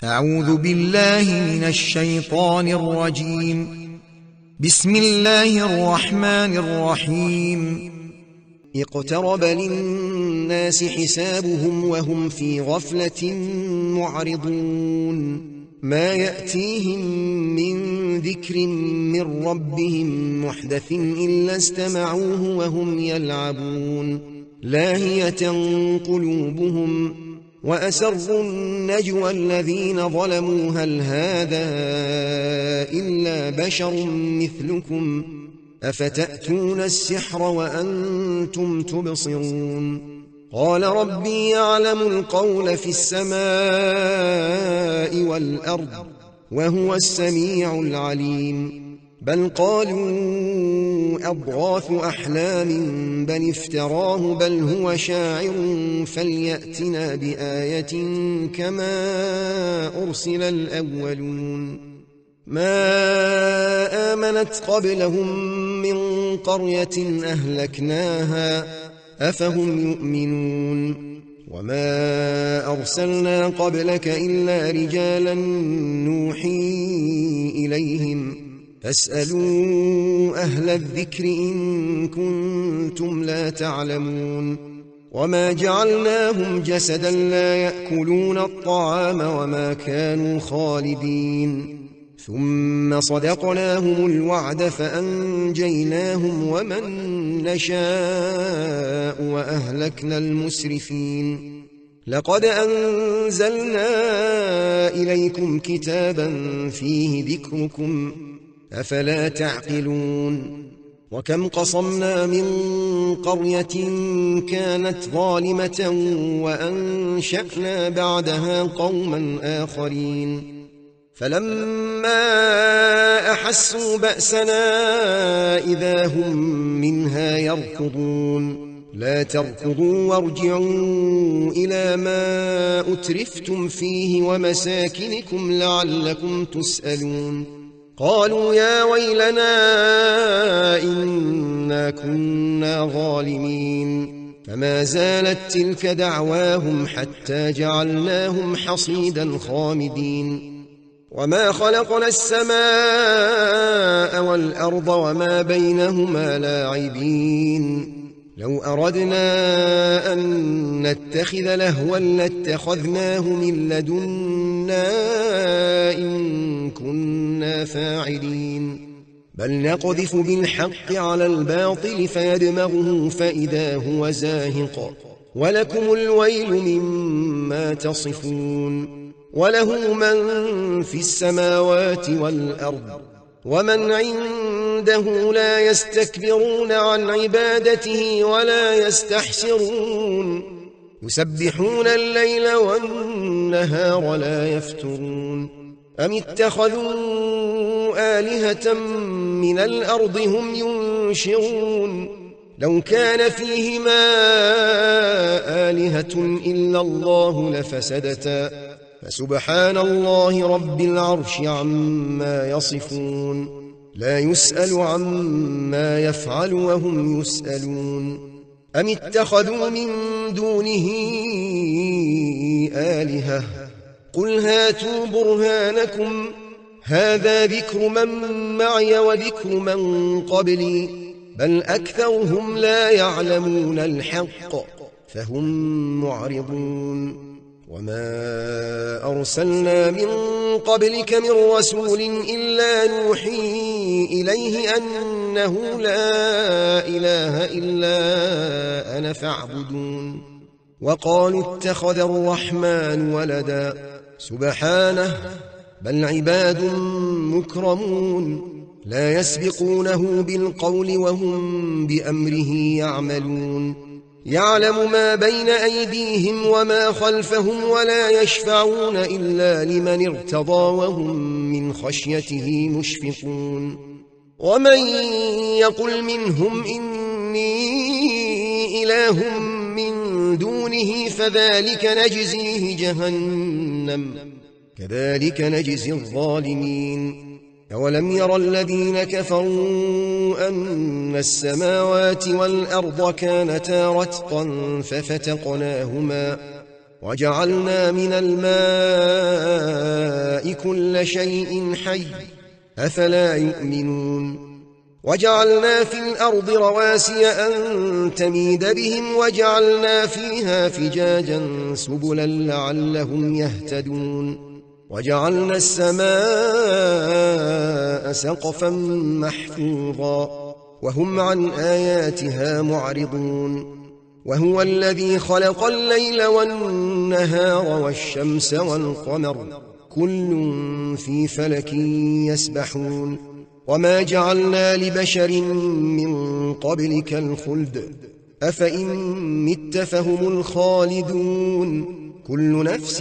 أعوذ بالله من الشيطان الرجيم. بسم الله الرحمن الرحيم. اقترب للناس حسابهم وهم في غفلة معرضون ما يأتيهم من ذكر من ربهم محدث إلا استمعوه وهم يلعبون لاهية قلوبهم وأسروا النجوى الذين ظلموا هل هذا إلا بشر مثلكم أفتأتون السحر وأنتم تبصرون قال ربي يعلم القول في السماء والأرض وهو السميع العليم بل قالوا أضغاث أحلام بل افتراه بل هو شاعر فليأتنا بآية كما أرسل الأولون ما آمنت قبلهم من قرية أهلكناها أفهم يؤمنون وما أرسلنا قبلك إلا رجالا نوحي إليهم فاسألوا أهل الذكر إن كنتم لا تعلمون وما جعلناهم جسدا لا يأكلون الطعام وما كانوا خالدين ثم صدقناهم الوعد فأنجيناهم ومن نشاء وأهلكنا المسرفين لقد أنزلنا إليكم كتابا فيه ذكركم أفلا تعقلون وكم قصمنا من قرية كانت ظالمة وأنشأنا بعدها قوما آخرين فلما أحسوا بأسنا إذا هم منها يركضون لا تركضوا وارجعوا إلى ما أترفتم فيه ومساكنكم لعلكم تسألون قالوا يا ويلنا إنا كنا ظالمين فما زالت تلك دعواهم حتى جعلناهم حصيدا خامدين وما خلقنا السماء والأرض وما بينهما لاعبين لو أردنا أن نتخذ لهوا لاتخذناه من لدنا إن كنا فاعلين بل نقذف بالحق على الباطل فيدمغه فإذا هو زاهق ولكم الويل مما تصفون وله من في السماوات والأرض ومن عنده لا يستكبرون عن عبادته ولا يستحسرون يسبحون الليل والنهار لا يفترون أم اتخذوا آلهة من الأرض هم ينشرون لو كان فيهما آلهة إلا الله لفسدتا فسبحان الله رب العرش عما يصفون لا يسأل عما يفعل وهم يسألون أم اتخذوا من دونه آلهة قل هاتوا برهانكم هذا ذكر من معي وذكر من قبلي بل أكثرهم لا يعلمون الحق فهم معرضون وما أرسلنا من قبلك من رسول إلا نوحي إليه أنه لا إله إلا أنا فاعبدون وقالوا اتخذ الرحمن ولدا سبحانه بل عباد مكرمون لا يسبقونه بالقول وهم بأمره يعملون يعلم ما بين أيديهم وما خلفهم ولا يشفعون إلا لمن ارتضى وهم من خشيته مشفقون ومن يقل منهم إني إله من دونه فذلك نجزيه جهنم كذلك نجزي الظالمين أولم ير الذين كفروا أن السماوات والأرض كانتا رتقا ففتقناهما وجعلنا من الماء كل شيء حي أفلا يؤمنون وجعلنا في الأرض رواسي أن تميد بهم وجعلنا فيها فجاجا سبلا لعلهم يهتدون وجعلنا السماء سقفا محفوظا وهم عن آياتها معرضون وهو الذي خلق الليل والنهار والشمس والقمر كل في فلك يسبحون وما جعلنا لبشر من قبلك الخلد أفإن مت فهم الخالدون كل نفس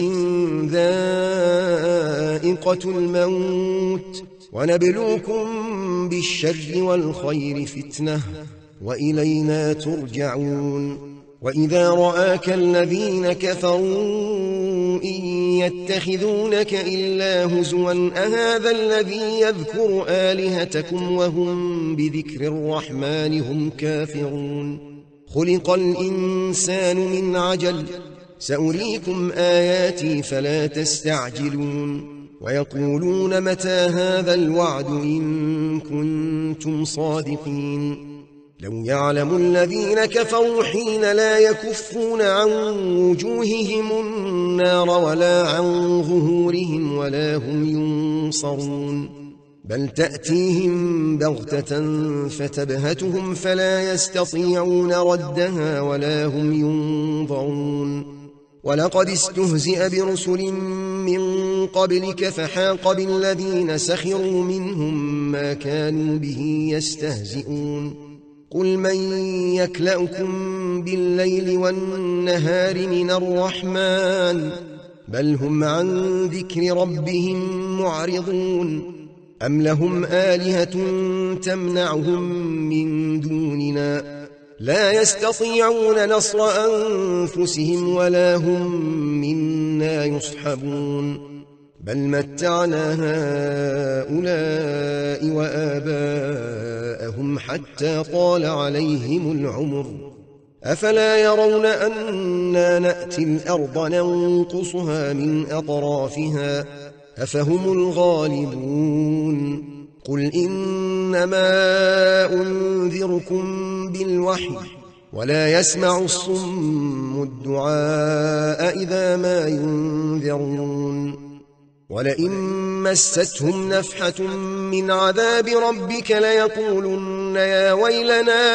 ذائقة الموت ونبلوكم بالشر والخير فتنة وإلينا ترجعون وإذا رآك الذين كفروا إن يتخذونك إلا هزوا أهذا الذي يذكر آلهتكم وهم بذكر الرحمن هم كافرون خلق الإنسان من عجل سأريكم آياتي فلا تستعجلون ويقولون متى هذا الوعد إن كنتم صادقين لو يعلم الذين كفروا حين لا يكفون عن وجوههم النار ولا عن ظهورهم ولا هم ينصرون بل تأتيهم بغتة فتبهتهم فلا يستطيعون ردها ولا هم ينظرون ولقد استهزئ برسل من قبلك فحاق بالذين سخروا منهم ما كانوا به يستهزئون قل من يكلأكم بالليل والنهار من الرحمن بل هم عن ذكر ربهم معرضون أم لهم آلهة تمنعهم من دوننا لا يستطيعون نصر أنفسهم ولا هم منا يصحبون بل متعنا هؤلاء وآباءهم حتى طال عليهم العمر أفلا يرون أنا نأتي الأرض ننقصها من أطرافها أفهم الغالبون قل إنما أنذركم بالوحي ولا يسمع الصم الدعاء إذا ما ينذرون ولئن مستهم نفحة من عذاب ربك ليقولن يا ويلنا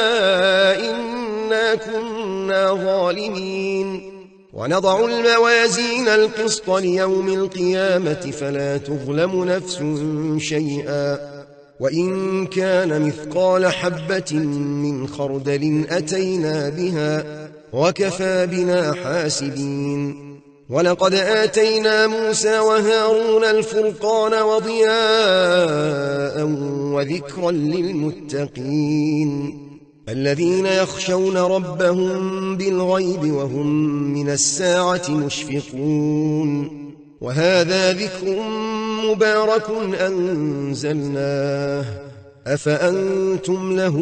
إنا كنا ظالمين ونضع الموازين القسط ليوم القيامة فلا تظلم نفس شيئا وإن كان مثقال حبة من خردل أتينا بها وكفى بنا حاسبين ولقد آتينا موسى وهارون الفرقان وضياء وذكرا للمتقين الذين يخشون ربهم بالغيب وهم من الساعة مشفقون وهذا ذكر مبارك أنزلناه أفأنتم له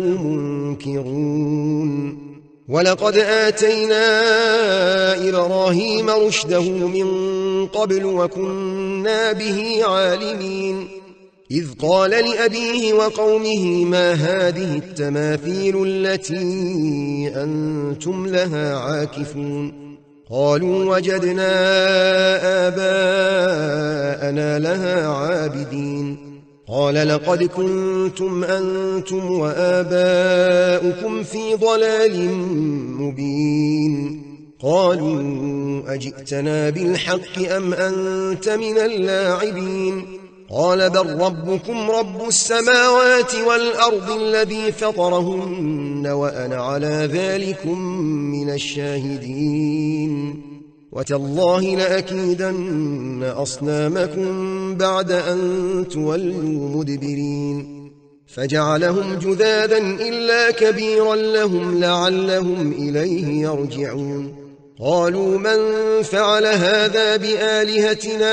منكرون ولقد آتينا إبراهيم رشده من قبل وكنا به عالمين إذ قال لأبيه وقومه ما هذه التماثيل التي أنتم لها عاكفون قالوا وجدنا آباءنا لها عابدين قال لقد كنتم أنتم وآباؤكم في ضلال مبين قالوا أجئتنا بالحق أم أنت من اللاعبين قال بل ربكم رب السماوات والأرض الذي فطرهن وأنا على ذلكم من الشاهدين وتالله لأكيدن أصنامكم بعد أن تولوا مدبرين فجعلهم جذاذا إلا كبيرا لهم لعلهم إليه يرجعون قالوا من فعل هذا بآلهتنا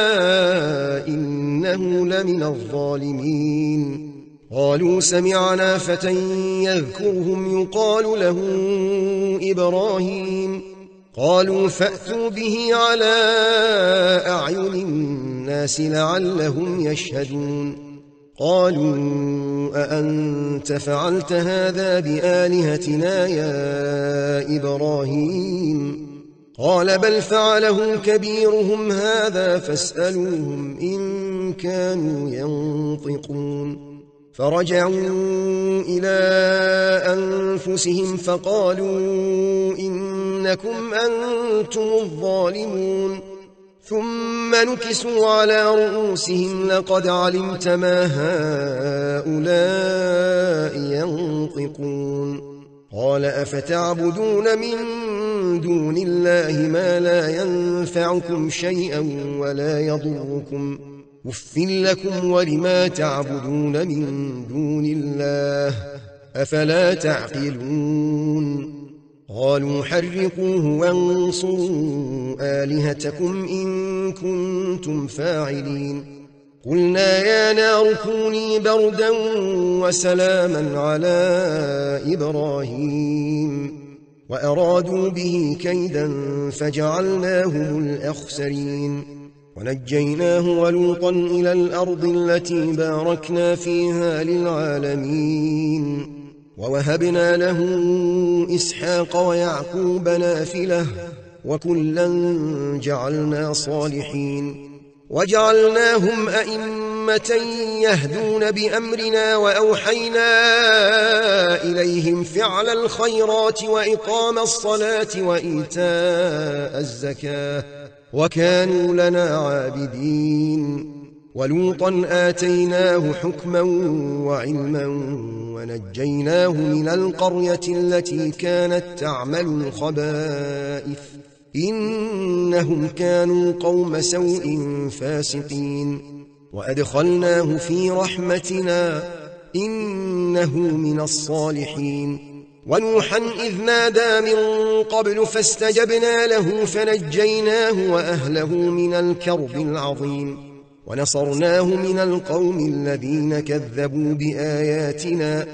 إنه لمن الظالمين قالوا سمعنا فتى يذكرهم يقال له إبراهيم قالوا فأتوا به على أعين الناس لعلهم يشهدون قالوا أأنت فعلت هذا بآلهتنا يا إبراهيم قال بل فعله كبيرهم هذا فاسألوهم إن كانوا ينطقون فرجعوا إلى أنفسهم فقالوا إنكم أنتم الظالمون ثم نكسوا على رؤوسهم لقد علمت ما هؤلاء ينطقون قال أفتعبدون من دون الله ما لا ينفعكم شيئا ولا يضركم أف لكم ولما تعبدون من دون الله أفلا تعقلون قالوا حرقوه وانصروا آلهتكم إن كنتم فاعلين قلنا يا نار كوني بردا وسلاما على إبراهيم وأرادوا به كيدا فجعلناهم الأخسرين ونجيناه ولوطا إلى الأرض التي باركنا فيها للعالمين ووهبنا له إسحاق ويعقوب نافلة وكلا جعلنا صالحين وجعلناهم أئمة يهدون بأمرنا وأوحينا إليهم فعل الخيرات وإقام الصلاة وإيتاء الزكاة وكانوا لنا عابدين ولوطا آتيناه حكما وعلما ونجيناه من القرية التي كانت تعمل الخبائث إنهم كانوا قوم سوء فاسقين وأدخلناه في رحمتنا إنه من الصالحين ونوحا إذ نادى من قبل فاستجبنا له فنجيناه وأهله من الكرب العظيم ونصرناه من القوم الذين كذبوا بآياتنا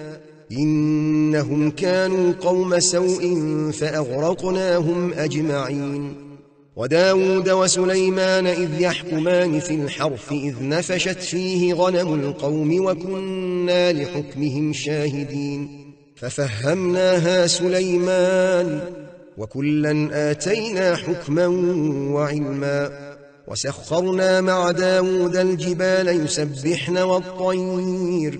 إنهم كانوا قوم سوء فأغرقناهم أجمعين وداود وسليمان إذ يحكمان في الحرث إذ نفشت فيه غنم القوم وكنا لحكمهم شاهدين ففهمناها سليمان وكلا آتينا حكما وعلما وسخرنا مع داود الجبال يسبحن والطير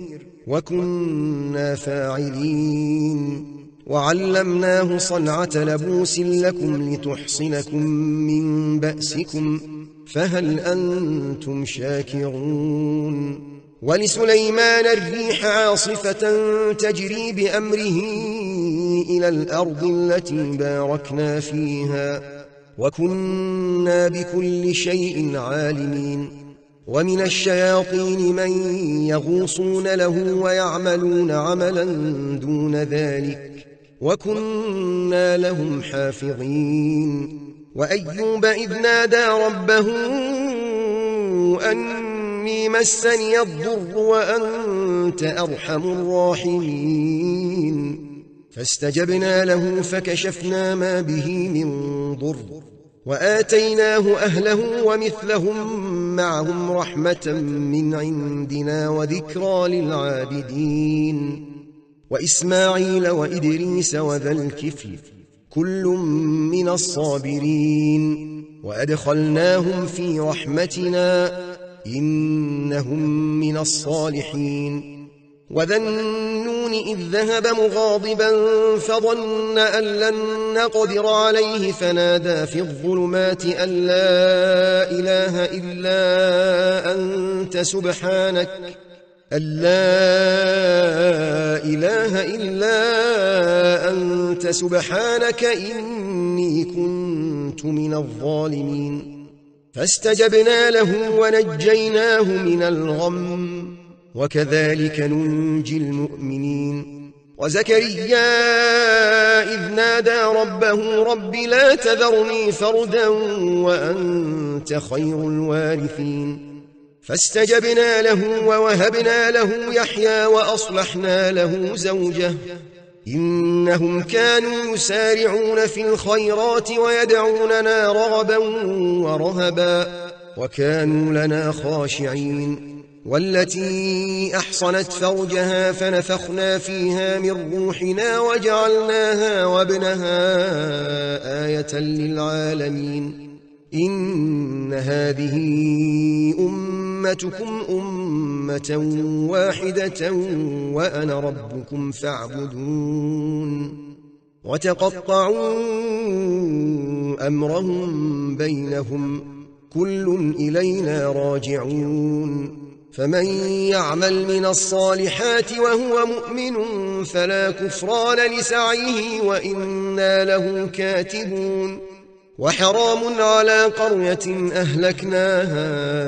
وكنا فاعلين وعلمناه صنعة لبوس لكم لتحصنكم من بأسكم فهل أنتم شاكرون ولسليمان الريح عاصفة تجري بأمره إلى الأرض التي باركنا فيها وكنا بكل شيء عالمين ومن الشياطين من يغوصون له ويعملون عملا دون ذلك وكنا لهم حافظين وأيوب إذ نادى ربه أني مسني الضر وأنت أرحم الراحمين فاستجبنا له فكشفنا ما به من ضر وآتيناه أهله ومثلهم معهم رحمة من عندنا وذكرى للعابدين وإسماعيل وإدريس وذا الكفل كل من الصابرين وأدخلناهم في رحمتنا إنهم من الصالحين وذا النون إذ ذهب مغاضبا فظن أن لن نقدر عليه فنادى في الظلمات أن لا إله إلا أنت سبحانك إني كنت من الظالمين فاستجبنا له ونجيناه من الغم وكذلك ننجي المؤمنين وزكريا إذ نادى ربه رب لا تذرني فردا وأنت خير الوارثين فاستجبنا له ووهبنا له يحيى وأصلحنا له زوجه إنهم كانوا يسارعون في الخيرات ويدعوننا رغبا ورهبا وكانوا لنا خاشعين والتي أحصنت فرجها فنفخنا فيها من روحنا وجعلناها وابنها آية للعالمين إن هذه أمتكم أمة واحدة وأنا ربكم فاعبدون وتقطعوا أمرهم بينهم كل إلينا راجعون فمن يعمل من الصالحات وهو مؤمن فلا كفران لسعيه وإنا له كاتبون وحرام على قرية أهلكناها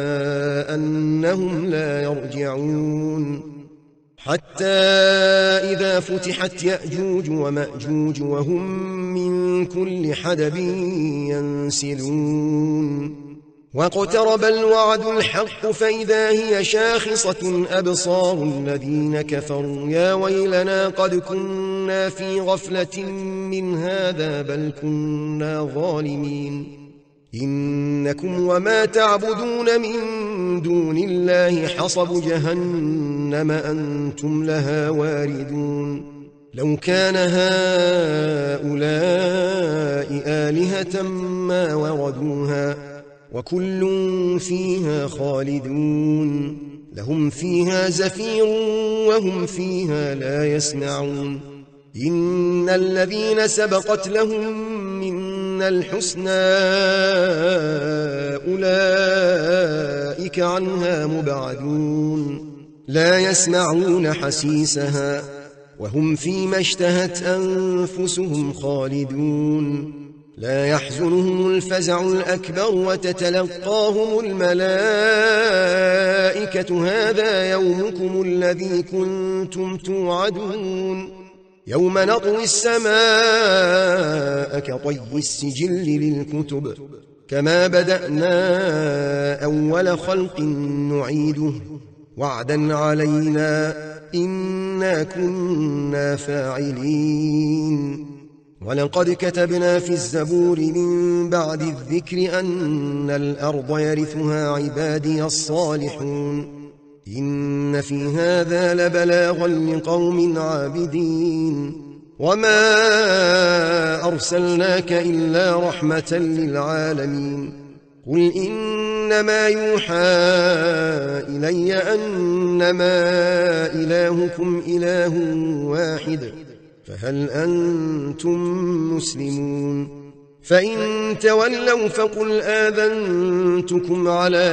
أنهم لا يرجعون حتى إذا فتحت يأجوج ومأجوج وهم من كل حدب ينسلون واقترب الوعد الحق فإذا هي شاخصة أبصار الذين كفروا يا ويلنا قد كنا في غفلة من هذا بل كنا ظالمين إنكم وما تعبدون من دون الله حصب جهنم أنتم لها واردون لو كان هؤلاء آلهة ما وردوها وكل فيها خالدون لهم فيها زفير وهم فيها لا يسمعون إن الذين سبقت لهم منا الحسنى أولئك عنها مبعدون لا يسمعون حسيسها وهم فيما اشتهت أنفسهم خالدون لا يحزنهم الفزع الأكبر وتتلقاهم الملائكة هذا يومكم الذي كنتم توعدون يوم نطوي السماء كطي السجل للكتب كما بدأنا أول خلق نعيده وعدا علينا إنا كنا فاعلين ولقد كتبنا في الزبور من بعد الذكر أن الأرض يرثها عبادي الصالحون إن في هذا لبلاغا لقوم عابدين وما أرسلناك إلا رحمة للعالمين قل إنما يوحى إلي أنما إلهكم إله واحد فهل أنتم مسلمون فإن تولوا فقل آذنتكم على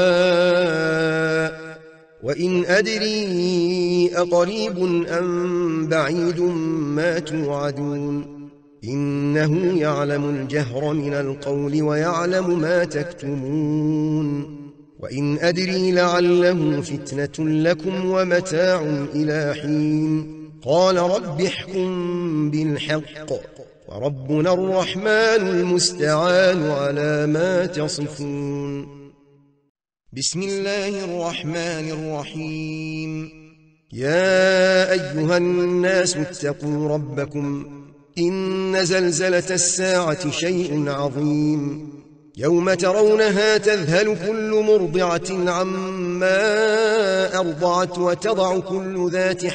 سواء وإن أدري أقريب أم بعيد ما توعدون إنه يعلم الجهر من القول ويعلم ما تكتمون وإن أدري لعله فتنة لكم ومتاع إلى حين قال رب احكم بالحق وربنا الرحمن المستعان على ما تصفون بسم الله الرحمن الرحيم يا أيها الناس اتقوا ربكم إن زلزلة الساعة شيء عظيم يوم ترونها تذهل كل مرضعة عما أرضعت وتضع كل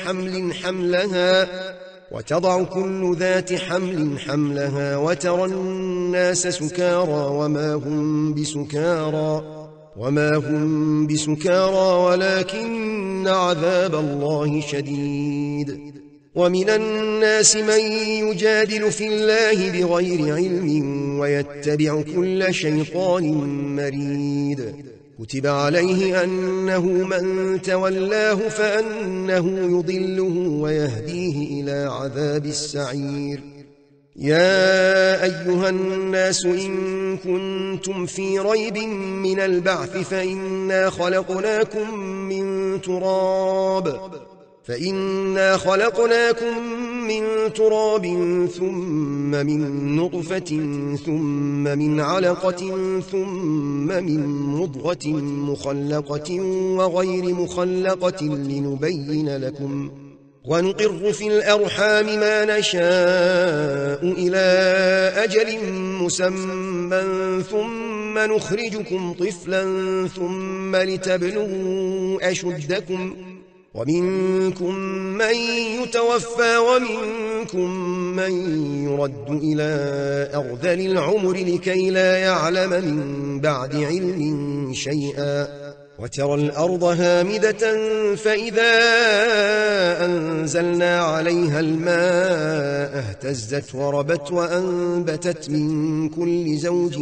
ذات حمل حملها وترى الناس سكارى وما هم بسكارى ولكن عذاب الله شديد ومن الناس من يجادل في الله بغير علم ويتبع كل شيطان مريد كتب عليه أنه من تولاه فأنه يضله ويهديه إلى عذاب السعير يا أيها الناس إن كنتم في ريب من البعث فإنا خلقناكم من تراب ثم من نطفة ثم من علقة ثم من مضغة مخلقة وغير مخلقة ونقر في الأرحام ما نشاء إلى أجل مسمى ثم نخرجكم طفلا ثم لتبلغوا أشدكم ومنكم من يتوفى ومنكم من يرد إلى أرذل العمر لكي لا يعلم من بعد علم شيئا وترى الأرض هامدة فإذا أنزلنا عليها الماء اهتزت وربت وأنبتت من كل زوج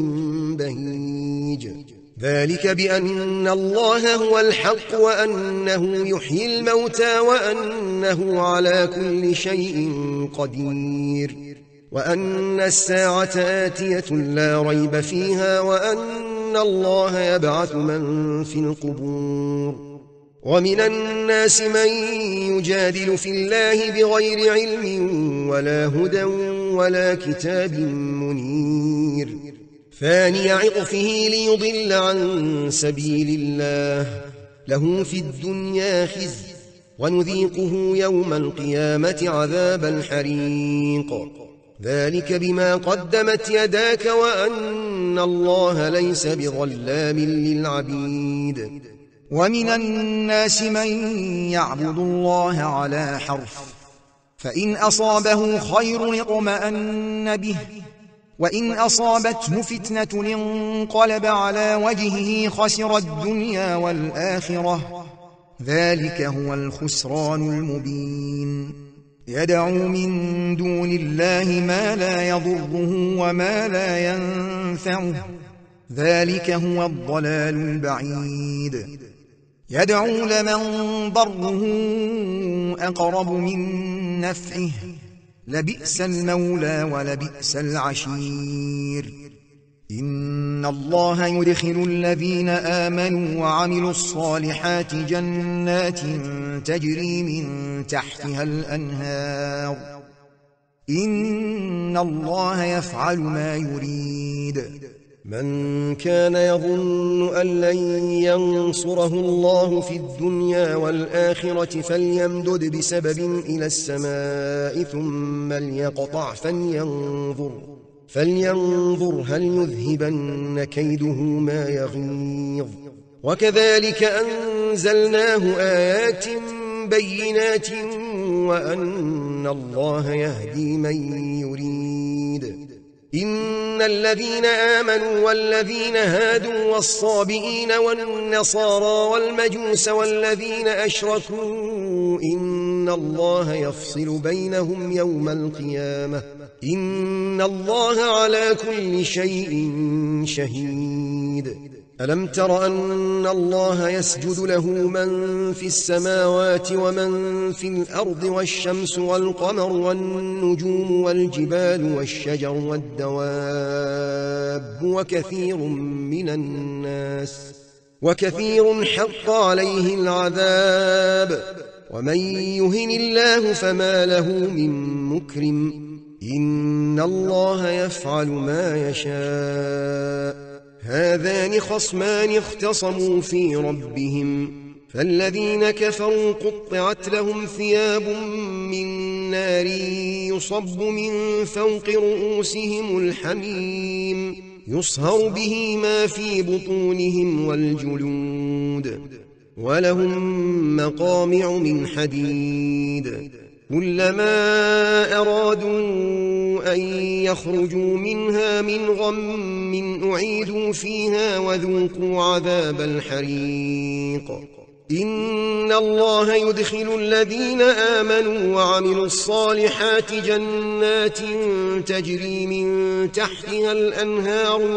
بهيج ذلك بأن الله هو الحق وأنه يحيي الموتى وأنه على كل شيء قدير وأن الساعة آتية لا ريب فيها وأن الله يبعث من في القبور ومن الناس من يجادل في الله بغير علم ولا هدى ولا كتاب منير ثاني عطفه ليضل عن سبيل الله له في الدنيا خزي ونذيقه يوم القيامة عذاب الحريق ذلك بما قدمت يداك وأن الله ليس بظلام للعبيد ومن الناس من يعبد الله على حرف فإن أصابه خير اطمأن به وإن أصابته فتنة انقلب على وجهه خسر الدنيا والآخرة ذلك هو الخسران المبين يدعو من دون الله ما لا يضره وما لا ينفعه ذلك هو الضلال البعيد يدعو لمن ضره أقرب من نفعه لبئس المولى ولبئس العشير إن الله يدخل الذين آمنوا وعملوا الصالحات جنات تجري من تحتها الأنهار إن الله يفعل ما يريد من كان يظن أن لن ينصره الله في الدنيا والآخرة فليمدد بسبب إلى السماء ثم ليقطع فلينظر هل يذهبن كيده ما يغيظ وكذلك أنزلناه آيات بينات وأن الله يهدي من يريد إن الذين آمنوا والذين هادوا والصابئين والنصارى والمجوس والذين أشركوا إن الله يفصل بينهم يوم القيامة إن الله على كل شيء شهيد ألم تر أن الله يسجد له من في السماوات ومن في الأرض والشمس والقمر والنجوم والجبال والشجر والدواب وكثير حق عليه العذاب ومن يهن الله فما له من مكرم إن الله يفعل ما يشاء هذان خصمان اختصموا في ربهم فالذين كفروا قطعت لهم ثياب من نار يصب من فوق رؤوسهم الحميم يصهر به ما في بطونهم والجلود ولهم مقامع من حديد كلما أرادوا أن يخرجوا منها من غم أعيدوا فيها وذوقوا عذاب الحريق إن الله يدخل الذين آمنوا وعملوا الصالحات جنات تجري من تحتها الأنهار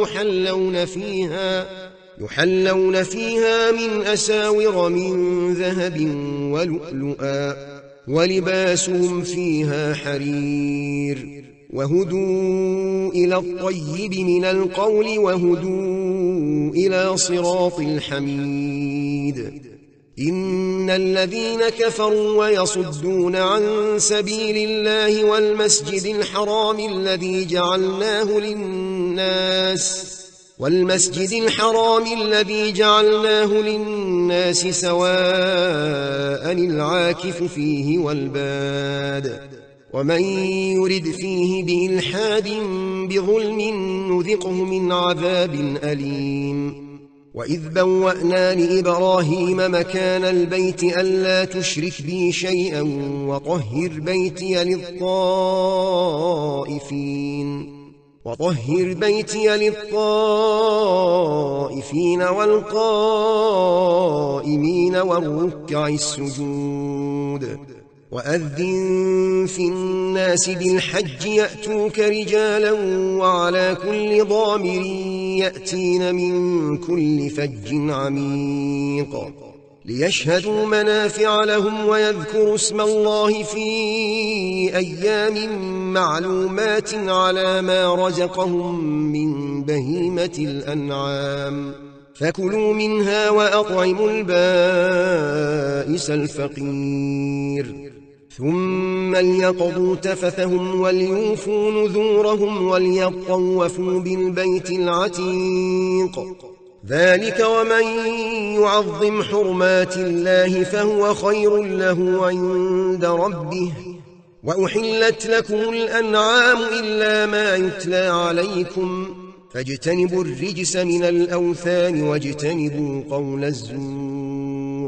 يحلون فيها من أساور من ذهب ولؤلؤا ولباسهم فيها حرير وهدوا إلى الطيب من القول وهدوا إلى صراط الحميد إن الذين كفروا ويصدون عن سبيل الله والمسجد الحرام الذي جعلناه والمسجد الحرام الذي جعلناه للناس سواء العاكف فيه والباد ومن يرد فيه بإلحاد بظلم نذقه من عذاب أليم وإذ بوأنا لإبراهيم مكان البيت ألا تشرك بي شيئا وطهر بيتي للطائفين والقائمين والركع السجود وأذن في الناس بالحج يأتوك رجالا وعلى كل ضامر يأتين من كل فج عميق ليشهدوا منافع لهم ويذكروا اسم الله في أيام معلومات على ما رزقهم من بهيمة الأنعام فكلوا منها وأطعموا البائس الفقير ثم ليقضوا تفثهم وليوفوا نذورهم وليطوفوا بالبيت العتيق ذلك ومن يعظم حرمات الله فهو خير له عند ربه وأحلت لكم الأنعام إلا ما يتلى عليكم فاجتنبوا الرجس من الأوثان واجتنبوا قول الزور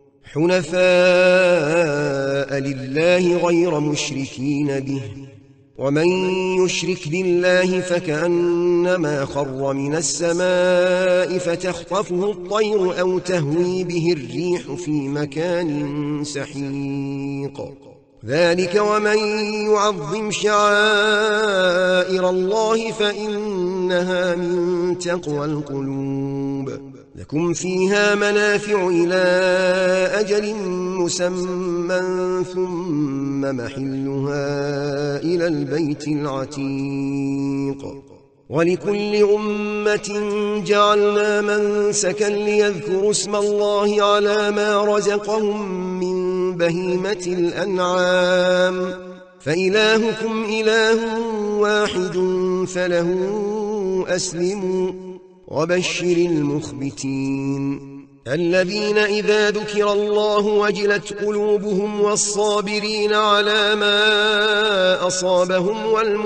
حنفاء لله غير مشركين به ومن يشرك بالله فكأنما خر من السماء فتخطفه الطير أو تهوي به الريح في مكان سحيق ذلك ومن يعظم شعائر الله فإنها من تقوى القلوب لكم فيها منافع إلى أجل مسمى ثم محلها إلى البيت العتيق ولكل أمة جعلنا منسكا ليذكروا اسم الله على ما رزقهم من بهيمة الأنعام فإلهكم إله واحد فله أسلموا وبشر المخبتين الذين إذا ذكر الله وجلت قلوبهم والصابرين على ما أصابهم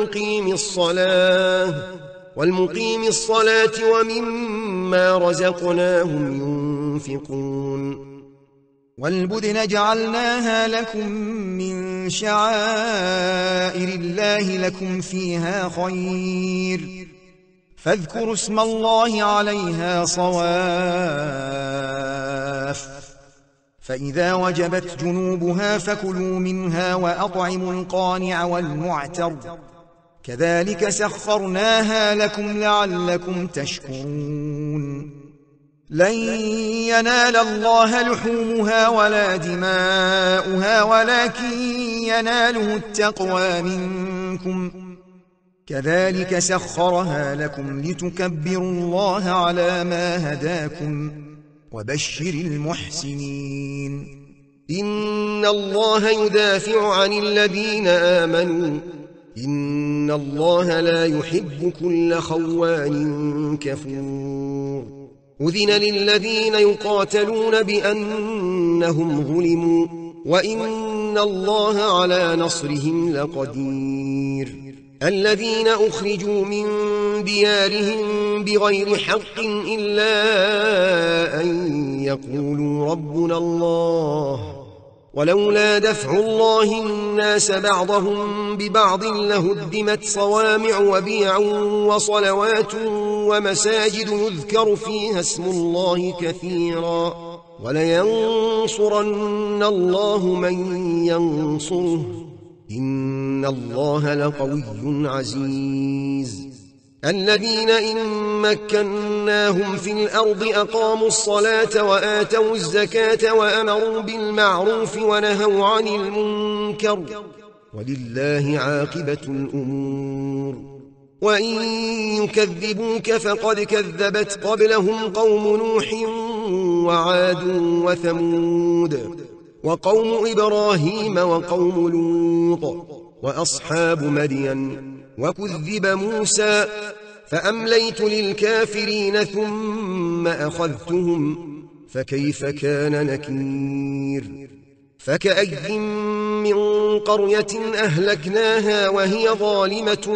والمقيم الصلاة ومما رزقناهم ينفقون والبدن جعلناها لكم من شعائر الله لكم فيها خير فاذكروا اسم الله عليها صواف فإذا وجبت جنوبها فكلوا منها وأطعموا القانع والمعتر كذلك سخرناها لكم لعلكم تشكرون لن ينال الله لحومها ولا دماؤها ولكن يناله التقوى منكم كذلك سخرها لكم لتكبروا الله على ما هداكم وبشر المحسنين إن الله يدافع عن الذين آمنوا إن الله لا يحب كل خوان كفور أذن للذين يقاتلون بأنهم ظلموا وإن الله على نصرهم لقدير الذين أخرجوا من ديارهم بغير حق إلا أن يقولوا ربنا الله ولولا دفع الله الناس بعضهم ببعض لهدمت صوامع وبيع وصلوات ومساجد يذكر فيها اسم الله كثيرا ولينصرن الله من ينصره إن الله لقوي عزيز الذين إن مكناهم في الأرض أقاموا الصلاة وآتوا الزكاة وأمروا بالمعروف ونهوا عن المنكر ولله عاقبة الأمور وإن يكذبوك فقد كذبت قبلهم قوم نوح وعاد وثمود وقوم إبراهيم وقوم لوط وأصحاب مدين وكذب موسى فأمليت للكافرين ثم أخذتهم فكيف كان نكير فكأي من قرية أهلكناها وهي ظالمة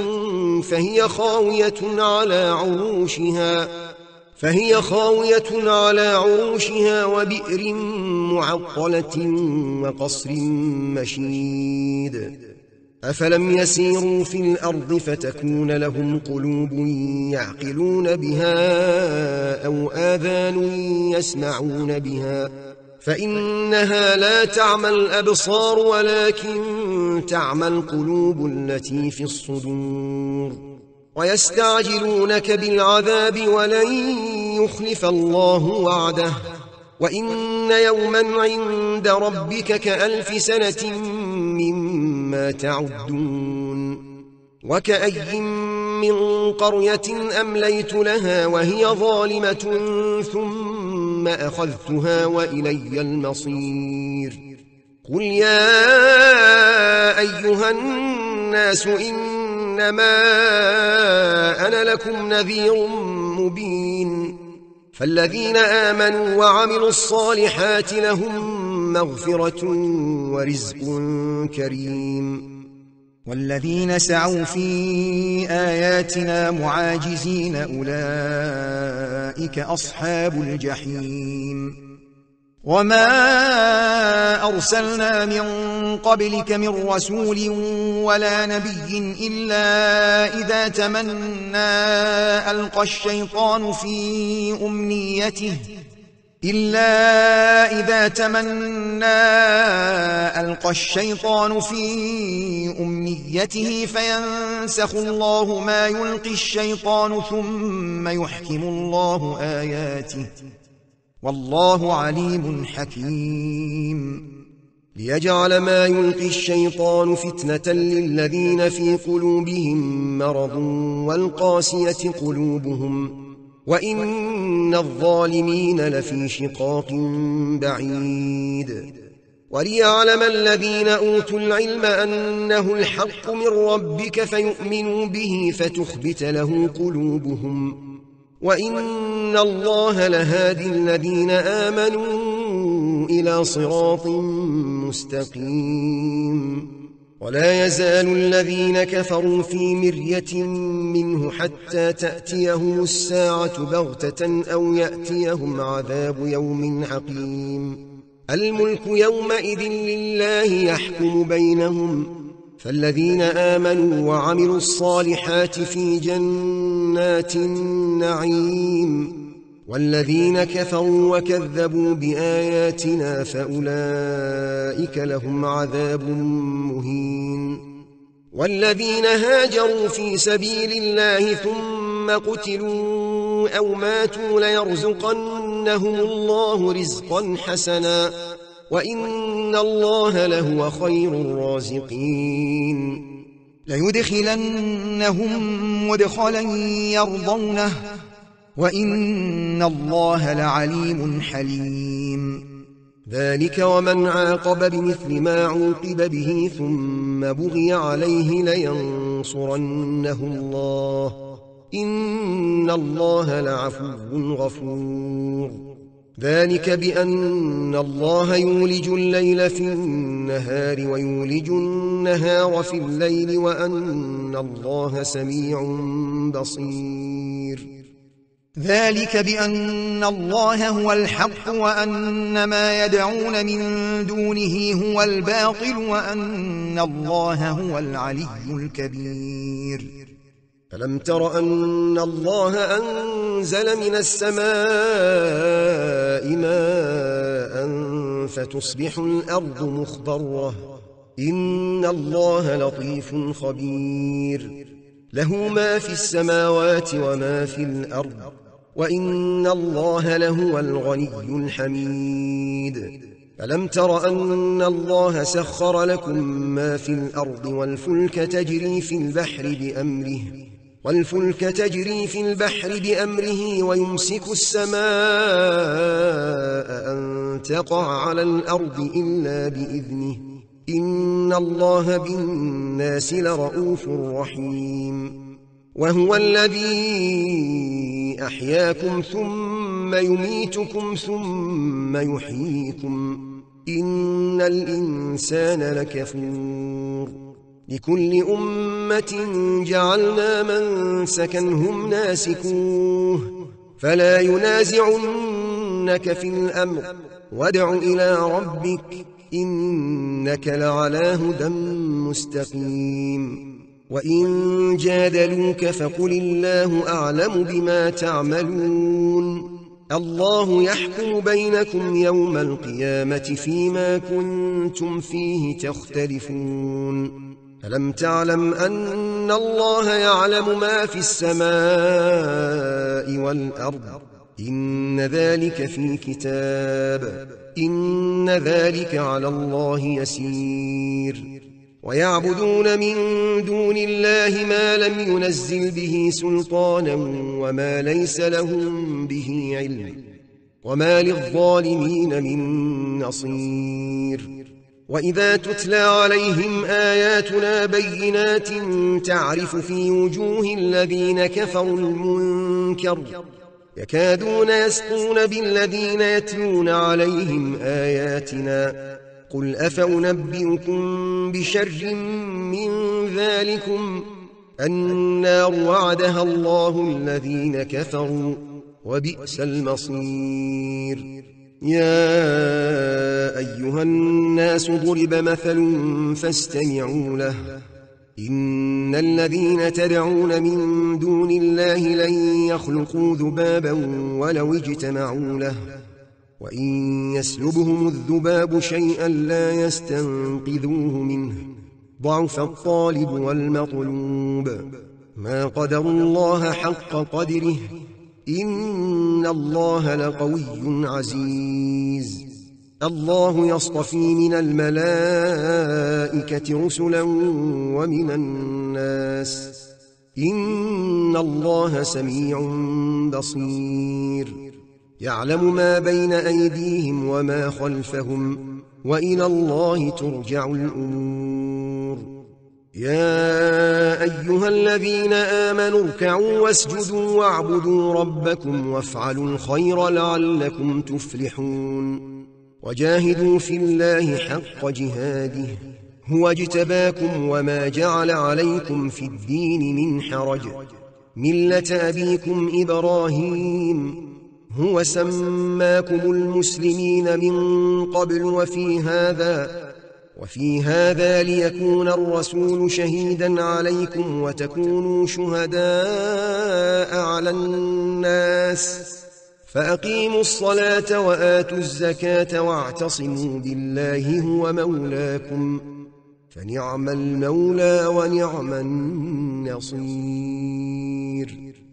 فهي خاوية على عروشها وبئر معطلة وقصر مشيد أفلم يسيروا في الأرض فتكون لهم قلوب يعقلون بها أو آذان يسمعون بها فإنها لا تعمى الأبصار ولكن تعمى القلوب التي في الصدور ويستعجلونك بالعذاب ولن يخلف الله وعده وإن يوما عند ربك كألف سنة مما تعدون وكأي من قرية أمليت لها وهي ظالمة ثم أخذتها وإلي المصير قل يا أيها الناس إنما أنا لكم نذير مبين فالذين آمنوا وعملوا الصالحات لهم مغفرة ورزق كريم والذين سعوا في آياتنا معاجزين أولئك أصحاب الجحيم وما أرسلنا من قبلك من رسول ولا نبي إلا إذا تمنى ألقى الشيطان في أمنيته فينسخ الله ما يلقي الشيطان ثم يحكم الله آياته والله عليم حكيم ليجعل ما يلقي الشيطان فتنة للذين في قلوبهم مرض والقاسية قلوبهم وإن الظالمين لفي شقاق بعيد وليعلم الذين أوتوا العلم أنه الحق من ربك فيؤمنوا به فتخبت له قلوبهم وإن الله لهادي الذين آمنوا إلى صراط مستقيم ولا يزال الذين كفروا في مرية منه حتى تأتيهم الساعة بغتة أو يأتيهم عذاب يوم عقيم الملك يومئذ لله يحكم بينهم فالذين آمنوا وعملوا الصالحات في جنات النعيم والذين كفروا وكذبوا بآياتنا فأولئك لهم عذاب مهين والذين هاجروا في سبيل الله ثم قتلوا أو ماتوا ليرزقنهم الله رزقا حسنا وإن الله لهو خير الرازقين ليدخلنهم مدخلا يرضونه وإن الله لعليم حليم ذلك ومن عاقب بمثل ما عوقب به ثم بغي عليه لينصرنه الله إن الله لعفو غفور ذلك بأن الله يولج الليل في النهار ويولج النهار في الليل وأن الله سميع بصير ذلك بأن الله هو الحق وأن ما يدعون من دونه هو الباطل وأن الله هو العلي الكبير ألم تر أن الله أنزل من السماء ماء فتصبح الأرض مخضرة إن الله لطيف خبير له ما في السماوات وما في الأرض وإن الله لهو الغني الحميد ألم تر أن الله سخر لكم ما في الأرض والفلك تجري في البحر بأمره ويمسك السماء أن تقع على الأرض إلا بإذنه إن الله بالناس لرؤوف رحيم وهو الذي أحياكم ثم يميتكم ثم يحييكم إن الإنسان لكفور لكل أمة جعلنا منسكا هم ناسكوه فلا ينازعنك في الأمر وادع إلى ربك إنك لعلى هدى مستقيم وإن جادلوك فقل الله أعلم بما تعملون الله يحكم بينكم يوم القيامة فيما كنتم فيه تختلفون ألم تعلم أن الله يعلم ما في السماء والأرض إن ذلك في كتاب إن ذلك على الله يسير ويعبدون من دون الله ما لم ينزل به سلطانا وما ليس لهم به علم وما للظالمين من نصير وإذا تتلى عليهم آياتنا بينات تعرف في وجوه الذين كفروا المنكر يكادون يسقون بالذين يتلون عليهم آياتنا قل أفأنبئكم بشر من ذلكم النار وعدها الله الذين كفروا وبئس المصير يا أيها الناس ضرب مثل فاستمعوا له إن الذين تدعون من دون الله لن يخلقوا ذبابا ولو اجتمعوا له وإن يسلبهم الذباب شيئا لا يستنقذوه منه ضعف الطالب والمطلوب ما قدروا الله حق قدره إن الله لقوي عزيز الله يصطفي من الملائكة رسلا ومن الناس إن الله سميع بصير يعلم ما بين أيديهم وما خلفهم وإلى الله ترجع الأمور يا أيها الذين آمنوا اركعوا واسجدوا واعبدوا ربكم وافعلوا الخير لعلكم تفلحون وجاهدوا في الله حق جهاده هو اجتباكم وما جعل عليكم في الدين من حرج ملة أبيكم إبراهيم هو سماكم المسلمين من قبل وفي هذا ليكون الرسول شهيدا عليكم وتكونوا شهداء على الناس فأقيموا الصلاة وآتوا الزكاة واعتصموا بالله هو مولاكم فنعم المولى ونعم النصير